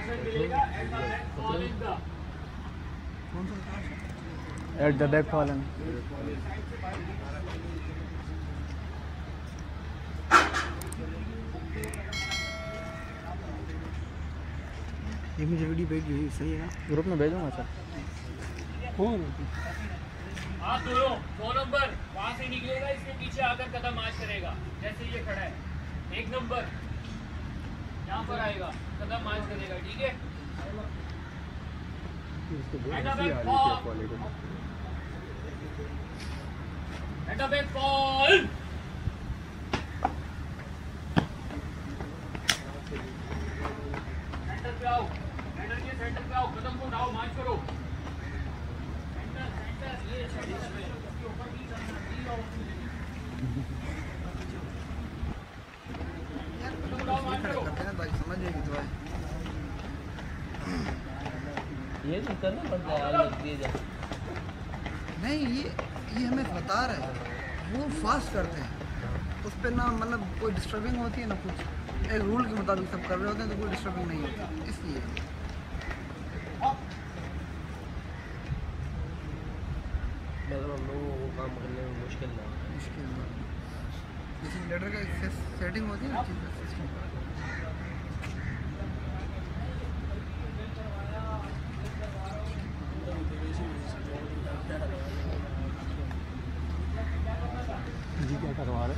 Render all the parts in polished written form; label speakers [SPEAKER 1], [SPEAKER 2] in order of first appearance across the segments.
[SPEAKER 1] At the back fallen.
[SPEAKER 2] ये मुझे video भेज दीजिए, सही है ना?
[SPEAKER 1] ग्रुप में भेजूंगा सर।
[SPEAKER 2] कौन?
[SPEAKER 3] आप दोनों 2 नंबर वहाँ से निकलेगा, इसके पीछे आकर कदम मार्च करेगा। जैसे ये खड़ा है, 1 नंबर यहाँ पर आएगा, कदम मार्च करेगा, ठीक है? Head up and fall. Head up and fall. Centre पे आओ, सेंटर के सेंटर पे आओ, कदम को उठाओ, मार्च करो। सेंटर सेंटर ये सेंटर पे इसके ऊपर भी चलना यार, कदम उठाओ, मार्च करो।
[SPEAKER 2] समझ जाएगी तो भाई
[SPEAKER 1] ये नहीं करना पड़ता है, दिए जाए।
[SPEAKER 2] नहीं, ये हमें बता रहे हैं, वो फास्ट करते हैं, उस पर ना मतलब कोई डिस्टर्बिंग होती है ना कुछ, एक रूल के मुताबिक सब कर रहे होते हैं तो कोई डिस्टर्बिंग नहीं होती, इसलिए
[SPEAKER 1] मतलब हम लोगों को काम करने में मुश्किल ना
[SPEAKER 2] जैसे लेटर का सेटिंग होती है ना सिस्टम।
[SPEAKER 1] जी क्या करवा रहे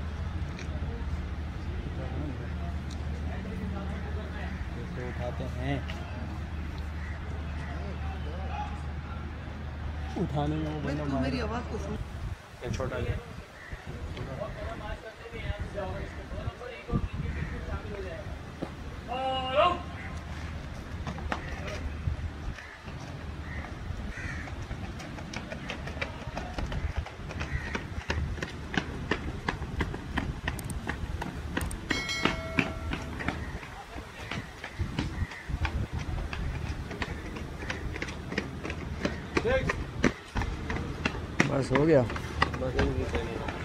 [SPEAKER 1] उठाते हैं, उठाने में वो बंदा
[SPEAKER 2] मेरी आवाज़ को सुन।
[SPEAKER 1] एक छोटा गया बस हो गया।